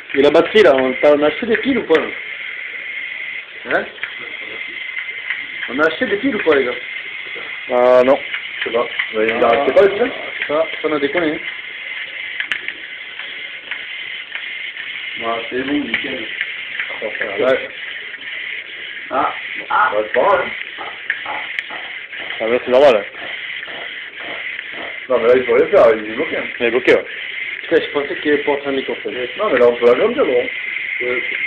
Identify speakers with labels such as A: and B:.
A: Et la batterie là, on a acheté des piles ou pas là? Hein? On a acheté des piles ou pas les gars?
B: Ah non, je sais pas. Il n'arrêtait pas les piles?
A: Ça on a déconné. Hein.
B: Ouais, c'est bon, nickel.
A: Ouais.
B: Ah, c'est pas grave.
A: Ah là c'est normal. Hein.
B: Non mais là il faut rien faire, il est bloqué.
A: Il est bloqué ouais. Putain, je pensais qu'il était pas en train de les construire.
B: Non mais là on peut l'agrandir, gros.